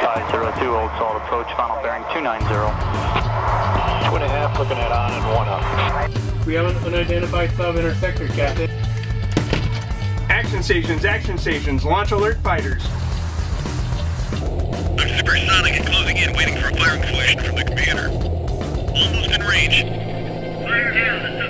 502, Old Salt approach, final bearing 290. 2.5, looking at on and 1 up. We have an unidentified sub-intersector, Captain. Action stations, launch alert fighters. I'm supersonic and closing in, waiting for a firing solution from the commander. Almost in range. Fire down,